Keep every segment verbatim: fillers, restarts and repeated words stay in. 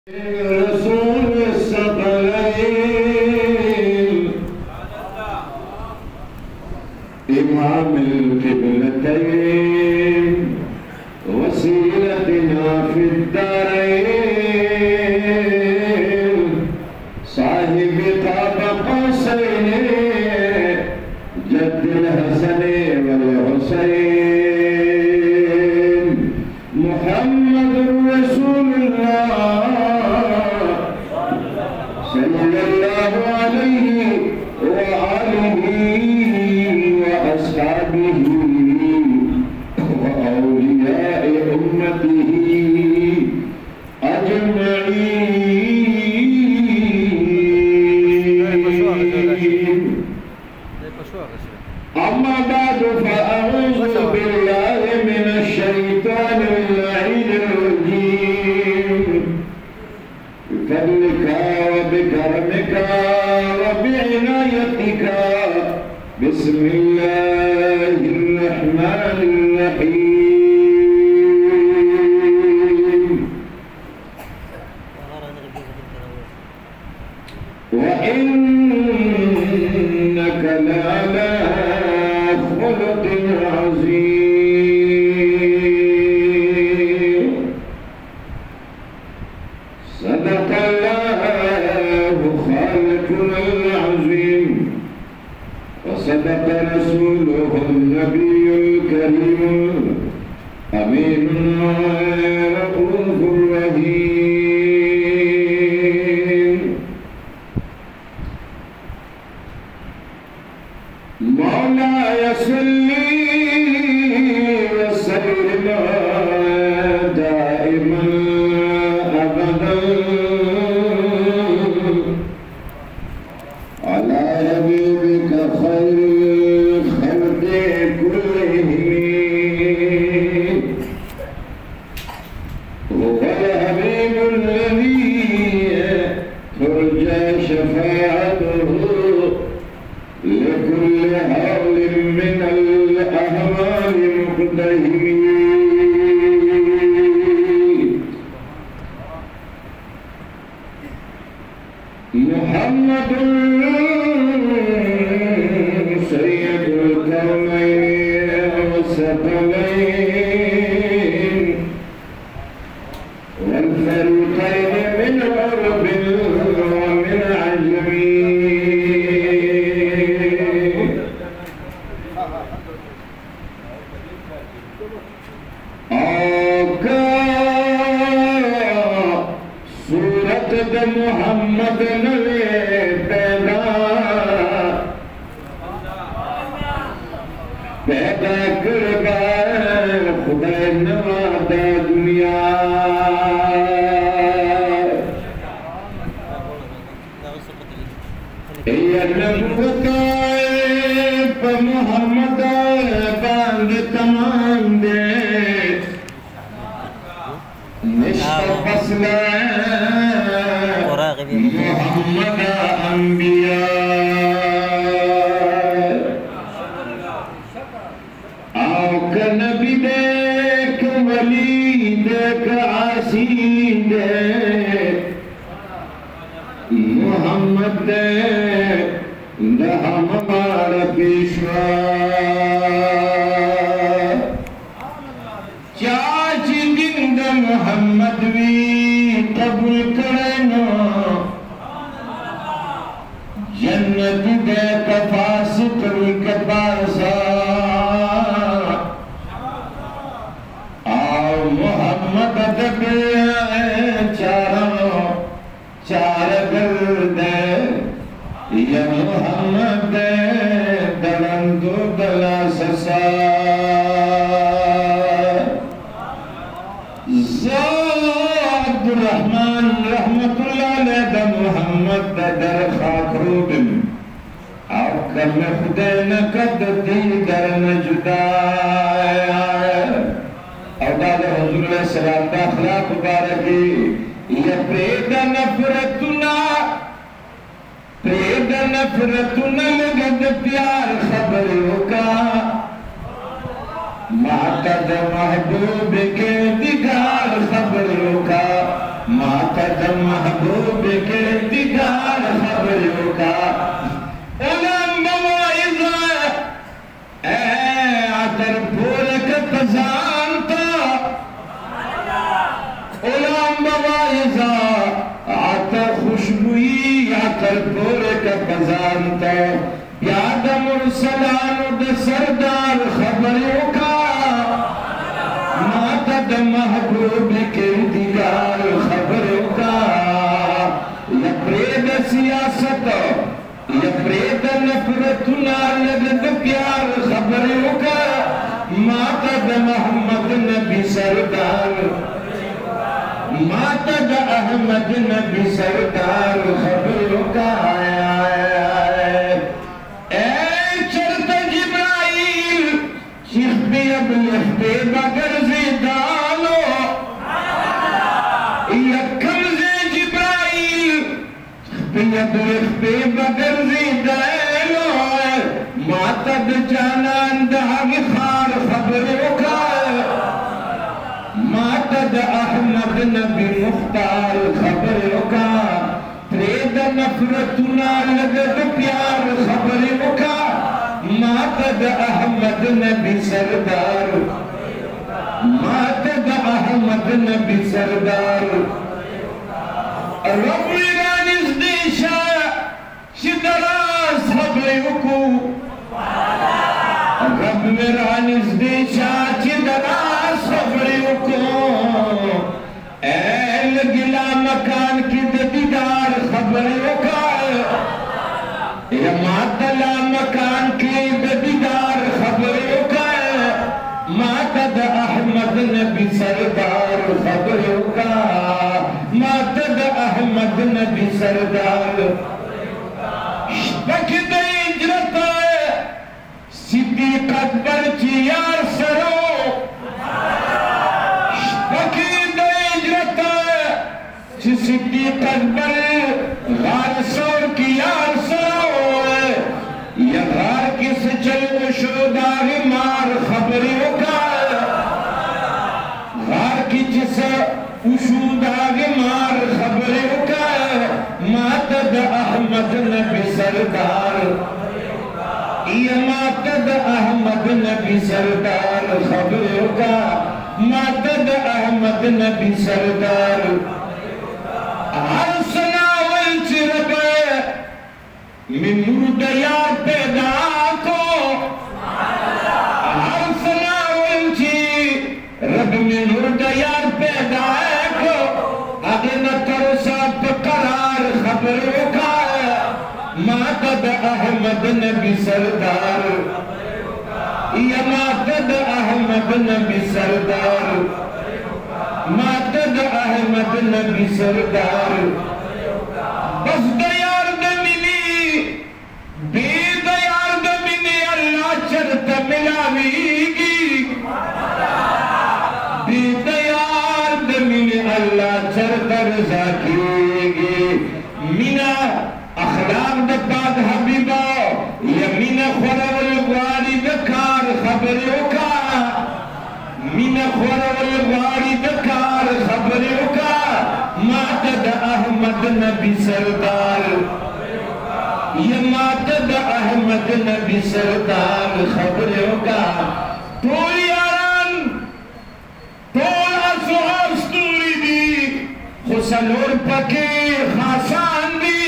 رسول الثقلين إمام القبلتين وسيلتنا في الدارين صاحب قاب قوسين جد الحسن والحسين محمد رسول الله صلى الله عليه وآله وأصحابه وأولياء أمته أجمعين. أما بعد فأعوذ بالله من الشيطان اللعين الرجيم بفضلك وبكرمك وبعنايتك بسم الله الرحمن الرحيم. وإنك لعلى خلق عظيم. صدق الله خالقنا العظيم وصدق رسوله النبي الكريم أمين رؤوف رحيم. مولاي صل وسلم دائما أبدا على حبيبك خير الخلق كلهم. هو الحبيب الذي ترجى شفاعته لكل حول من الأهوال مقتهمين. محمد سيد الكونين والثقلين والفريقين من عرب ومن عجم. सूरत दे मोहम्मद नवे पैदा पैदा करदा खुदा नवादा दुनिया ये नबूवत प मोहम्मद बांध तमाम दे निष्फसला मोहम्मद अंबिया आओ का नबी देख वली देख आसी दे मोहम्मद दे हमारा पेशवा चाची जिंद मोहम्मद भी कबूल करना जन्नत दे कपास करी कपासा आओ मोहम्मद दे चारों चार दे या मोहम्मद दलंदो दला ससा अब्दुर्रहमान रहमतुल्लाह अलैह मोहम्मद दर खाकरूबन आप कम खुदा न कद दीगर न जुदा औलाद हुजूर अलैहि सलाम दा अखलाक मुबारकी ये प्रेद नफरतुना प्रेद नफरतुना लगद प्यार खबरों का मातद महबूब के दिगार खबरों का मातद दम महबूब के दीदार खबरों का उलम बवाइज़ा ए आतर फूल के खजानता उलम बवाइज़ा आतर खुशबुई आतर फूल के खजानता याद मुरसलान द सरदार खबरों का मातद महबूब के दीदार खबरों का यप्रेद सियासत यप्रेद नफरत लगद प्यार खबरों का मातद मोहम्मद नबी सरदार मातद अहमद नबी सरदार खबरों का आया बगर से डालो यकम से जिब्राइल पे बगर से डालो मातद जानान दहाग खार खबरों का मातद अहमद नबी मुख्तार खबरों का प्रेद नफरतुना लगद प्यार खबरों का मातद अहमद नबी सरदार मातद अहमद नबी सरदार रब ईरानिस देशा शिदरास खबरों रब ईरानिस देशा शिदरास खबरों को ऐल गिला मकान की दीदार खबरों का मातला मकान की दीदार खबरों का मातद अहमद नबी सरदार खबरों का मातद अहमद नबी सरदार बकद इजरत सिद्दीक अकबर की यार सरो बकद इजरत सिद्दीक अकबर गार सौर की यार सरो यहार किस चल शोदार मार खबरों का गार की जिस उशूदाग मार खबरों का मातद अहमद नबी सरदार ये मातद अहमद नबी सरदार खबरों का मातद अहमद नबी सरदार हर सनावल चिरबे मिनूर दयार पैदा को हर सनावंची रब मिनूर दयार पैदा को अगे न तरसा करार खबरों का मातद अहमद नबी सरदार ये मातद अहमद नबी सरदार मातद अहमद नबी सरदार बस दयार बेदयार दमिने अल्लाह चरत मिलावीगी बेदयार दमिने अल्लाह चरत रज़ा कीगी मिना अखलाक द पाक हबीबा यमीना खुरवल वारी दकार खबरों का मिना खुरवल वारी दकार खबरों का मातद अहमद नबी सरदार ये मातद अहमद नबी सरदार खबरों का तोल यारान तोल असहाब स्तूरी दी खुसलोर पके खासान दी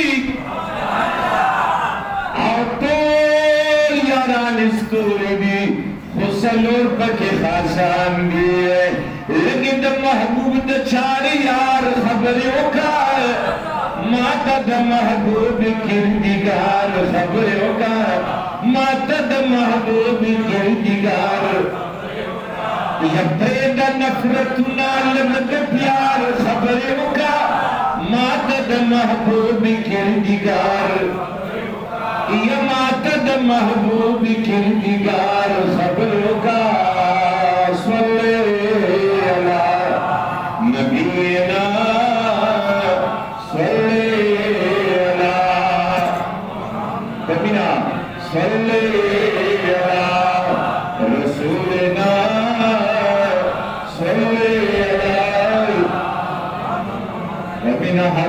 और तोल यारान स्तूरी दी खुसलोर पके खासान दी लेकिन द महबूब द चार यार खबरों का मातद महबूब किरदिगार खबरों का मातद महबूब किरदिगार यब्रेद नफरत लगद प्यार खबरों का मातद महबूब किरदिगार ये मातद महबूब किरदिगार खबरों का सल्ले अला नबीना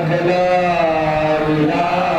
ला इलाहा